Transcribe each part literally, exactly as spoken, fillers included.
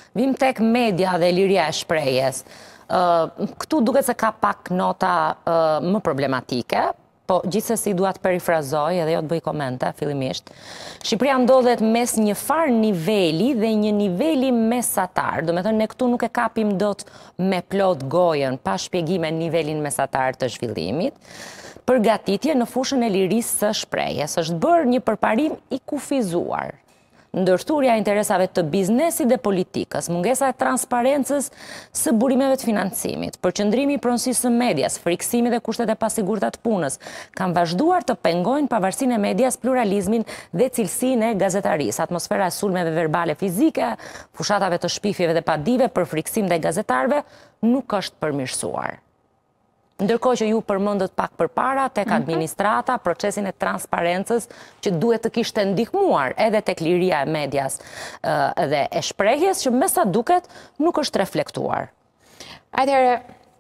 Vim tek media dhe liria e shprehjes. Këtu duket se ka pak nota më problematike, po gjithsesi dua të perifrazoj edhe jo të bëj komente fillimisht. Shqipëria ndodhet mes një farë niveli dhe një niveli mesatar. Do me thënë, ne këtu nuk e kapim dot me plot gojën, pa shpjegime nivelin mesatar të zhvillimit. Përgatitje në fushën e lirisë së shprehjes është bërë një përparim i kufizuar. Ndërthurja e interesave të biznesit dhe politikës, mungesa e transparencës së burimeve të financimit, përqendrimi i pronësisë së medias, friksimi dhe kushtet e pasigurta të punës, kanë vazhduar të pengojnë pavarësinë e medias, pluralizmin dhe cilësinë e gazetarisë. Atmosfera e sulmeve verbale fizike, fushatave të shpifjeve dhe padive për friksim ndaj gazetarëve nuk është përmirësuar. Ndërkohë që ju përmendët pak përpara tek administrata, procesin e transparencës që duhet të kishte ndihmuar edhe tek liria e medias dhe e shprehjes që me sa duket nuk është reflektuar. Atëherë,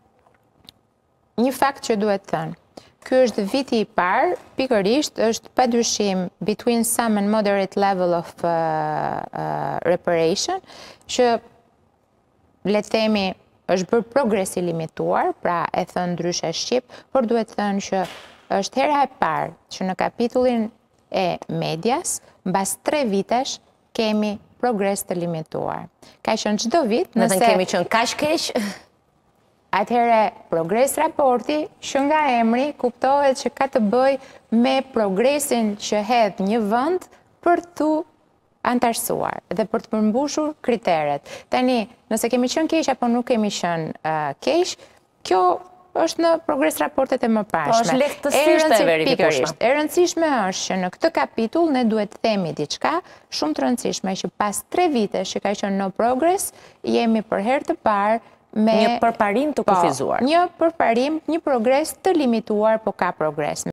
një fakt që duhet thënë. Ky është viti i parë, pikërisht është padyshim between some and moderate level of uh, uh, reparation, që le të themi është bërë progres i limituar, pra e thënë ndryshe Shqip, por duhet thënë që është hera e parë që në kapitullin e medias, mbas tre vitesh, kemi progres të limituar. Ka qenë çdo vit, nëse... Nëse kemi qenë kaq keq, atëherë progres raporti, që nga emri, kuptohet që ka të bëj me progresin që hedh një vend për tu antarësuar dhe për të përmbushur kriteret. Tani, nëse kemi qenë keq apo nuk kemi qenë uh, keq, kjo është në progres raportet e mëparshme. Po është lehtësisht e verifikueshme. E rëndësishme është që në këtë kapitull ne duhet të themi diçka shumë të rëndësishme, që pas tre vite që ka qenë no progress, jemi për herë të parë me një përparim të kufizuar. Po, një përparim, një progres të limituar, po ka progres.